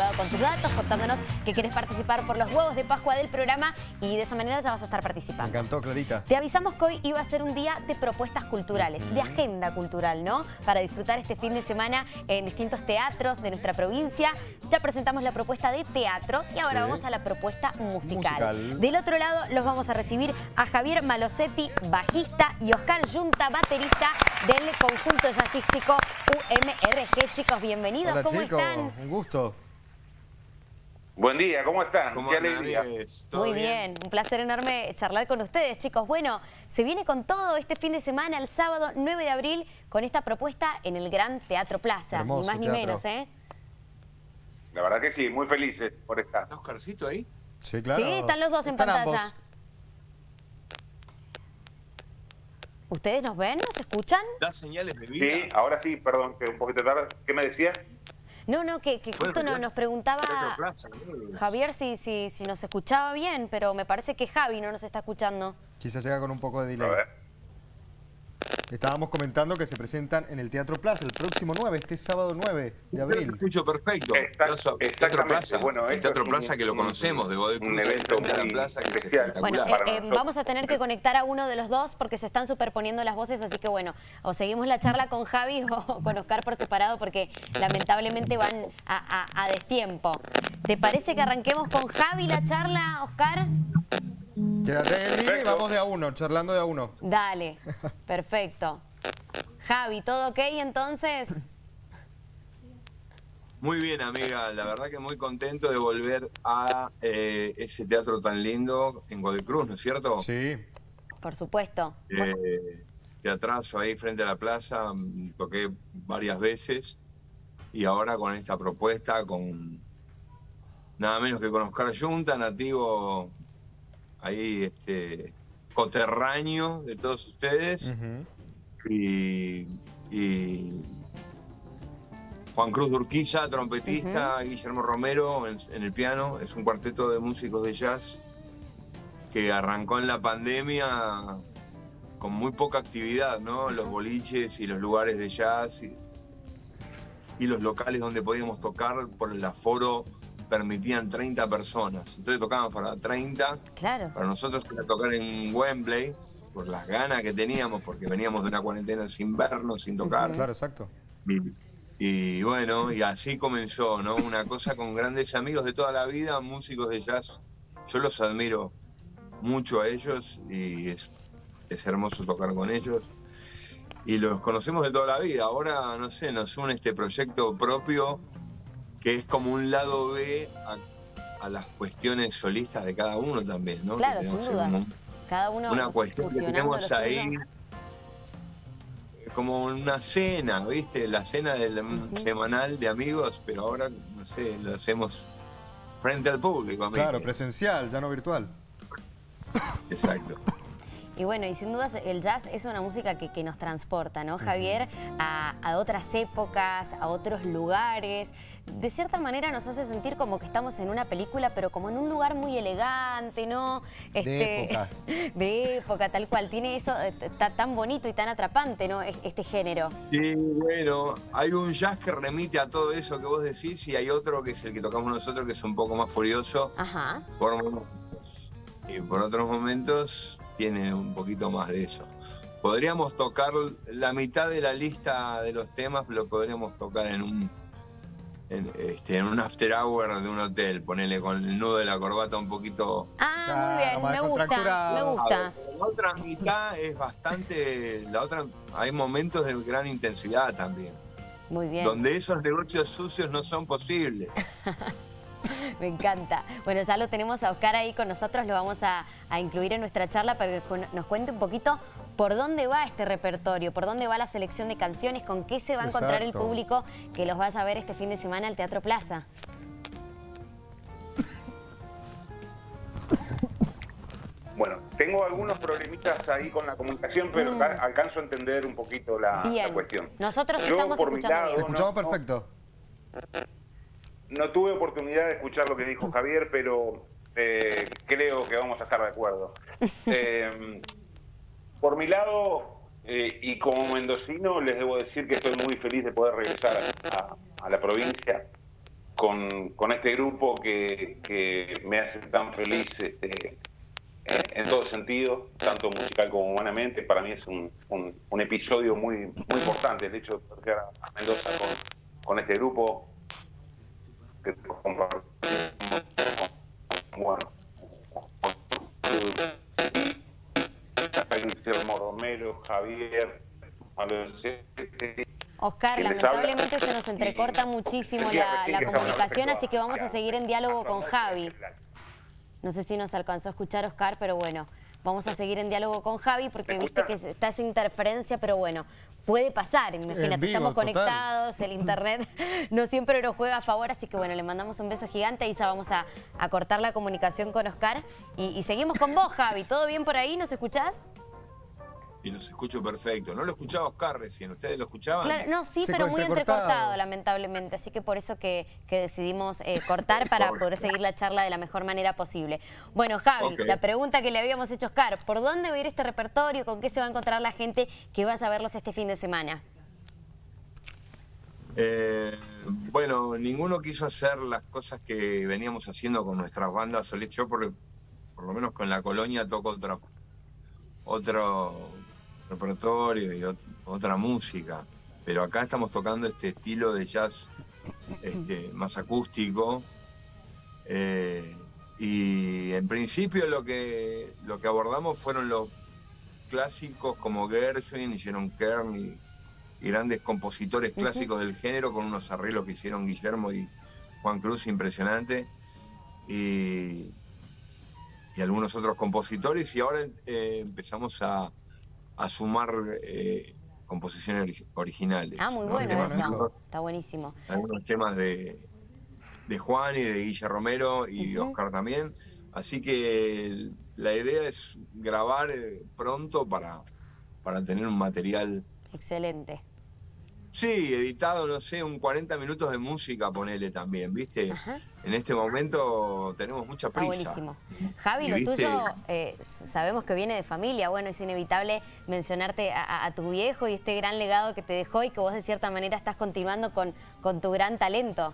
con tus datos, contándonos que quieres participar por los huevos de Pascua del programa y de esa manera ya vas a estar participando. Me encantó, Clarita. Te avisamos que hoy iba a ser un día de propuestas culturales, de agenda cultural, ¿no? Para disfrutar este fin de semana en distintos teatros de nuestra provincia. Ya presentamos la propuesta de teatro y ahora vamos a la propuesta musical. Del otro lado los vamos a recibir a Javier Malosetti, bajista, y Oscar Yunta, baterista del conjunto jazzístico UMRG. Chicos, bienvenidos. Hola, ¿Cómo chicos. están? Un gusto. Buen día, ¿cómo están? ¿Cómo Qué andan, alegría. amigues? Muy bien, un placer enorme charlar con ustedes, chicos. Bueno, se viene con todo este fin de semana, el sábado 9 de abril, con esta propuesta en el Gran Teatro Plaza. Hermoso ni más ni teatro. menos, ¿eh? La verdad que sí, muy felices por estar. ¿Está Oscarcito ahí? Sí, claro. Sí, están los dos en Están pantalla. ambos. ¿Ustedes nos ven? ¿Nos escuchan? ¿Da señales de vida? Sí, ahora sí, perdón, que un poquito tarde. ¿Qué me decías? No, que justo nos preguntaba Teatro Plaza, ¿no? Javier si nos escuchaba bien, pero me parece que Javi no nos está escuchando. Quizás llega con un poco de A delay. ver. Estábamos comentando que se presentan en el Teatro Plaza el próximo 9, este sábado 9 de Yo abril. lo escucho perfecto. Teatro Exactamente. Plaza, Bueno, el esto Teatro es Plaza que lo conocemos, de Godoy Cruz, un evento frente a la muy plaza, que es especial. espectacular. Bueno, para nosotros. vamos a tener que conectar a uno de los dos porque se están superponiendo las voces, así que bueno, o seguimos la charla con Javi o con Oscar por separado porque lamentablemente van a destiempo. ¿Te parece que arranquemos con Javi la charla, Oscar? Quédate en línea y Perfecto. vamos de a uno, charlando de a uno. Dale, perfecto. Javi, ¿todo ok entonces? Muy bien, amiga. La verdad que muy contento de volver a ese teatro tan lindo en Godoy Cruz, ¿no es cierto? Sí. Por supuesto. Teatrazo ahí frente a la plaza, toqué varias veces y ahora con esta propuesta, con nada menos que con Oscar Yunta, nativo ahí, coterráneo de todos ustedes, Ujú. y Juan Cruz de Urquiza, trompetista, Guillermo Romero en el piano. Es un cuarteto de músicos de jazz que arrancó en la pandemia con muy poca actividad, ¿no? Los boliches y los lugares de jazz y los locales donde podíamos tocar por el aforo permitían 30 personas. Entonces tocábamos para 30. Claro. Para nosotros era tocar en Wembley, por las ganas que teníamos, porque veníamos de una cuarentena sin vernos, sin tocar. Claro, exacto. Y bueno, y así comenzó, ¿no? Una cosa con grandes amigos de toda la vida, músicos de jazz. Yo los admiro mucho a ellos y es hermoso tocar con ellos. Y los conocemos de toda la vida. Ahora, no sé, nos une este proyecto propio que es como un lado B a las cuestiones solistas de cada uno también, ¿no? Claro, Que sin tenemos dudas. Cada uno una cuestión que fusionando tenemos lo ahí, suyo. como una cena, ¿viste? La cena semanal de amigos, pero ahora, no sé, lo hacemos frente al público, amigo. Claro, presencial, ya no virtual. Exacto. Y bueno, y sin dudas el jazz es una música que nos transporta, ¿no, Javier? A otras épocas, a otros lugares. De cierta manera nos hace sentir como que estamos en una película, pero como en un lugar muy elegante, ¿no? De época. De época, tal cual. Tiene eso tan bonito y tan atrapante, ¿no? Este género. Sí, bueno, hay un jazz que remite a todo eso que vos decís y hay otro que es el que tocamos nosotros, que es un poco más furioso. Ajá. Por momentos. Y por otros momentos tiene un poquito más de eso. Podríamos tocar la mitad de la lista de los temas, lo podríamos tocar en un after hour de un hotel, ponele con el nudo de la corbata un poquito. Ah, Claro, muy bien, más me gusta, me descontracturado. gusta. La otra mitad es bastante, hay momentos de gran intensidad también, Muy bien. donde esos negocios sucios no son posibles. Me encanta. Bueno, ya lo tenemos a Oscar ahí con nosotros, lo vamos a incluir en nuestra charla para que nos cuente un poquito por dónde va este repertorio, por dónde va la selección de canciones, con qué se va a encontrar el Exacto. público que los vaya a ver este fin de semana al Teatro Plaza. Bueno, tengo algunos problemitas ahí con la comunicación, pero alcanzo a entender un poquito la Bien. cuestión. Nosotros Yo, estamos por mi escuchando lado, bien. Te escuchamos no. perfecto. No tuve oportunidad de escuchar lo que dijo Javier, pero creo que vamos a estar de acuerdo. Por mi lado, y como mendocino, les debo decir que estoy muy feliz de poder regresar a la provincia con este grupo que me hace tan feliz en todo sentido, tanto musical como humanamente. Para mí es un episodio muy importante el hecho de tocar a Mendoza con este grupo que compartimos, bueno, Guillermo Romero, Javier, Oscar, lamentablemente se nos entrecorta muchísimo la comunicación, así que vamos a seguir en diálogo con Javi. No sé si nos alcanzó a escuchar, Oscar, pero bueno, vamos a seguir en diálogo con Javi porque viste que está esa interferencia, pero bueno, puede pasar, imagínate, estamos conectados, el internet no siempre nos juega a favor, así que bueno, le mandamos un beso gigante y ya vamos a cortar la comunicación con Oscar y seguimos con vos, Javi. ¿Todo bien por ahí? ¿Nos escuchás? Y los escucho perfecto. No lo escuchaba Oscar recién. ¿Ustedes lo escuchaban? Claro, no, sí, pero muy entrecortado, lamentablemente. Así que por eso que decidimos cortar para poder seguir la charla de la mejor manera posible. Bueno, Javi, la pregunta que le habíamos hecho a Oscar, ¿por dónde va a ir este repertorio? ¿Con qué se va a encontrar la gente que vaya a verlos este fin de semana? Bueno, ninguno quiso hacer las cosas que veníamos haciendo con nuestras bandas solistas. Yo por lo menos con La Colonia toco otro repertorio y otra música, pero acá estamos tocando este estilo de jazz más acústico, y en principio lo que abordamos fueron los clásicos como Gershwin y Jerome Kern y grandes compositores clásicos del género, con unos arreglos que hicieron Guillermo y Juan Cruz impresionante, y algunos otros compositores, y ahora empezamos a sumar composiciones originales. Ah, muy bueno eso. Está buenísimo. Algunos temas de Juan y de Guille Romero y Oscar también. Así que la idea es grabar pronto para tener un material... Excelente. Sí, editado, no sé, 40 minutos de música, ponele también, ¿viste? En este momento tenemos mucha prisa. Está buenísimo. Javi, lo tuyo, sabemos que viene de familia. Bueno, es inevitable mencionarte a tu viejo y este gran legado que te dejó y que vos de cierta manera estás continuando con tu gran talento.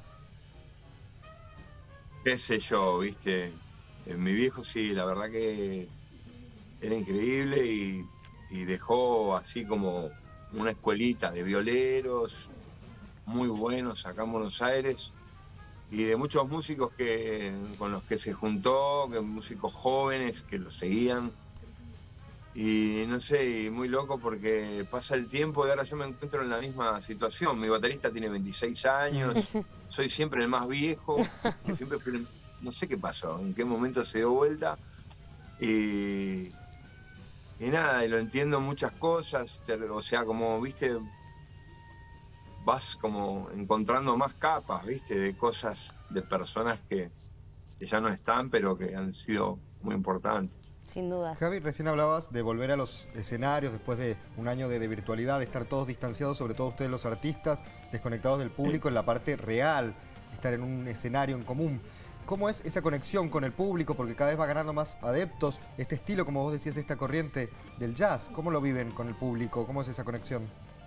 Qué sé yo, ¿viste? Mi viejo sí, la verdad que era increíble y dejó así como una escuelita de violeros muy buenos acá en Buenos Aires, y de muchos músicos con los que se juntó, músicos jóvenes que lo seguían, y no sé, muy loco porque pasa el tiempo y ahora yo me encuentro en la misma situación. Mi baterista tiene 26 años, soy siempre el más viejo, siempre no sé qué pasó, en qué momento se dio vuelta, y nada, y lo entiendo muchas cosas, o sea, como, viste, vas como encontrando más capas, viste, de cosas, de personas que ya no están, pero que han sido muy importantes. Sin dudas. Javi, recién hablabas de volver a los escenarios después de un año de virtualidad, de estar todos distanciados, sobre todo ustedes los artistas, desconectados del público en la parte real, estar en un escenario en común. ¿Cómo es esa conexión con el público? Porque cada vez va ganando más adeptos. Este estilo, como vos decías, esta corriente del jazz, ¿cómo lo viven con el público? ¿Cómo es esa conexión?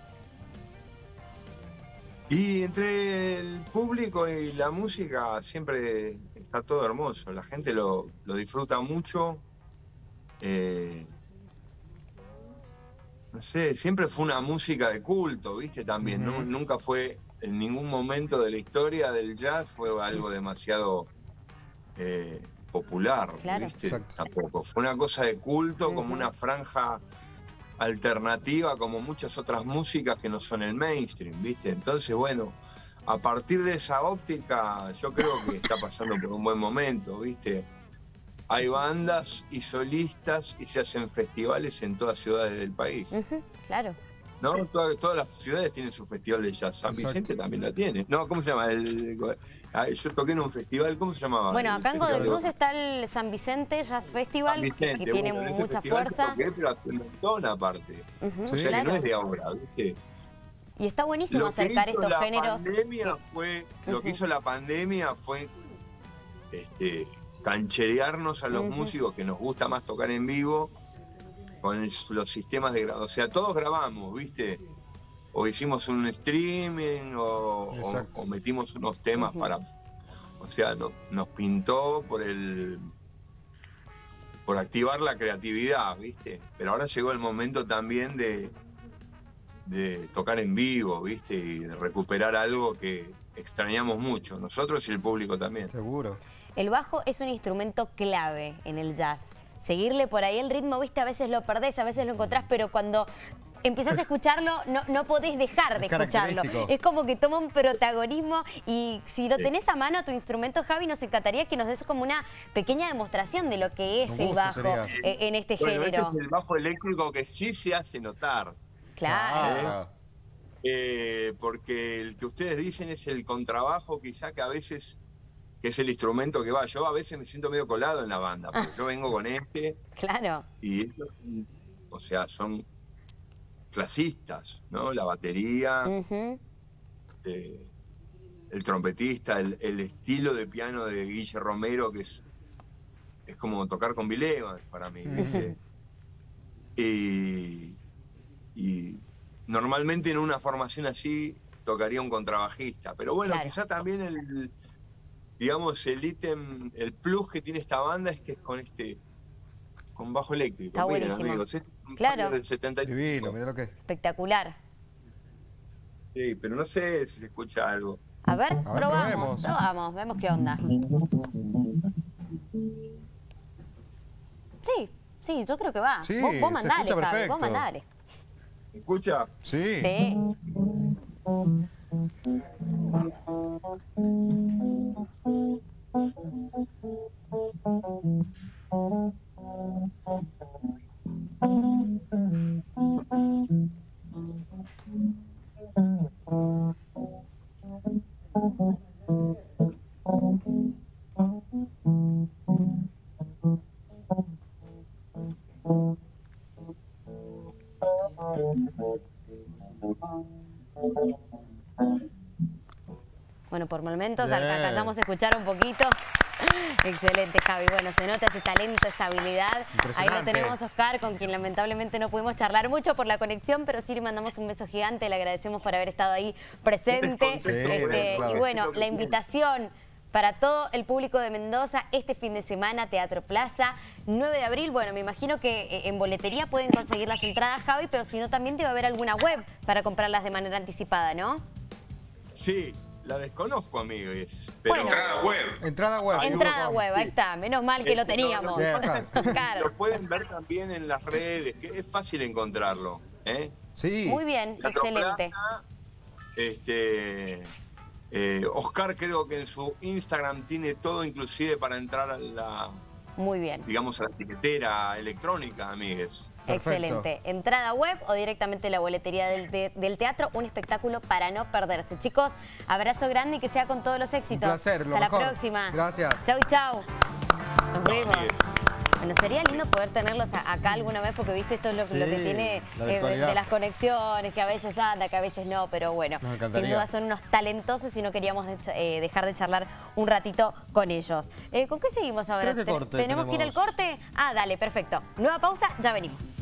Y entre el público y la música siempre está todo hermoso. La gente lo disfruta mucho. No sé, siempre fue una música de culto, ¿viste? También, nunca fue, en ningún momento de la historia del jazz fue algo demasiado... popular, claro. ¿viste? Tampoco. Fue una cosa de culto, como una franja alternativa, como muchas otras músicas que no son el mainstream, ¿viste? Entonces, bueno, a partir de esa óptica, yo creo que está pasando por un buen momento, ¿viste? Hay bandas y solistas y se hacen festivales en todas ciudades del país. Claro. ¿No? Sí. Todas las ciudades tienen su festival de jazz. San Vicente también la tiene. No, ¿cómo se llama? Yo toqué en un festival, ¿cómo se llamaba? Bueno, acá en Godoy Cruz está el San Vicente Jazz Festival, que tiene mucha fuerza. Pero hace un montón aparte. O sea, que no es de ahora, ¿viste? Y está buenísimo acercar estos géneros. Lo que hizo la pandemia fue cancherearnos a los músicos que nos gusta más tocar en vivo con los sistemas de grabación. O sea, todos grabamos, ¿viste? O hicimos un streaming o metimos unos temas o sea, nos pintó por activar la creatividad, ¿viste? Pero ahora llegó el momento también de tocar en vivo, ¿viste? Y de recuperar algo que extrañamos mucho, nosotros y el público también. Seguro. El bajo es un instrumento clave en el jazz. Seguirle por ahí el ritmo, ¿viste? A veces lo perdés, a veces lo encontrás, pero cuando empezás a escucharlo, no podés dejar de escucharlo. Es como que toma un protagonismo y si lo tenés a mano tu instrumento, Javi, nos encantaría que nos des como una pequeña demostración de lo que es el bajo en este género. Este es el bajo eléctrico que sí se hace notar. Claro. Porque el que ustedes dicen es el contrabajo, quizá que a veces, que es el instrumento que va. Yo a veces me siento medio colado en la banda, porque yo vengo con este. Claro. Y ellos, o sea, son clasistas, ¿no? La batería, el trompetista, el estilo de piano de Guille Romero, que es como tocar con Bill Evans para mí, ¿viste? Y normalmente en una formación así tocaría un contrabajista, pero bueno, quizá también el ítem, el plus que tiene esta banda es que es con bajo eléctrico. Está Miren, buenísimo. amigos, Claro. del 75. Divino, mira lo que es. Espectacular. Sí, pero no sé si se escucha algo. A ver, probemos. probamos, vemos qué onda. Sí, yo creo que va. Sí, vos mandale, se escucha Javi, perfecto. vos mandale. ¿Se escucha? Sí. Sí. Bueno, por momentos alcanzamos a escuchar un poquito. Excelente, Javi. Bueno, se nota ese talento, esa habilidad. Ahí lo tenemos, Oscar, con quien lamentablemente no pudimos charlar mucho por la conexión, pero sí le mandamos un beso gigante, le agradecemos por haber estado ahí presente. Y bueno, la invitación para todo el público de Mendoza este fin de semana, Teatro Plaza, 9 de abril. Bueno, me imagino que en boletería pueden conseguir las entradas, Javi, pero si no también debe haber alguna web para comprarlas de manera anticipada, ¿no? Sí. La desconozco, amigos. Pero... Bueno. Entrada web. Entrada web. Entrada web, ahí está. Menos mal que lo teníamos. Claro. Lo pueden ver también en las redes, que es fácil encontrarlo. Sí. Muy bien, excelente. Oscar creo que en su Instagram tiene todo, inclusive para entrar a la, muy bien, digamos, a la tiquetera electrónica, amigues. Perfecto. Excelente. Entrada web o directamente la boletería del teatro. Un espectáculo para no perderse. Chicos, abrazo grande y que sea con todos los éxitos. Un placer, lo Hasta mejor. la próxima. Gracias. Chau y chau. Nos vemos. Bueno, sería lindo poder tenerlos acá alguna vez porque viste esto es lo que tiene de las conexiones, que a veces anda, que a veces no, pero bueno, sin duda son unos talentosos y no queríamos dejar de charlar un ratito con ellos. ¿Con qué seguimos ahora? Creo que corte ¿Tenemos que ir al corte? Ah, dale, perfecto. Nueva pausa, ya venimos.